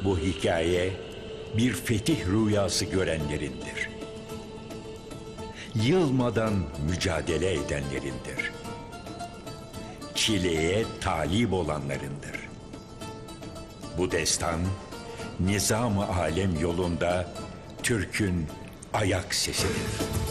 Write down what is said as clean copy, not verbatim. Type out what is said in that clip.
Bu hikaye bir fetih rüyası görenlerindir. Yılmadan mücadele edenlerindir. Çileye talip olanlarındır. Bu destan, nizam-ı alem yolunda Türk'ün ayak sesidir.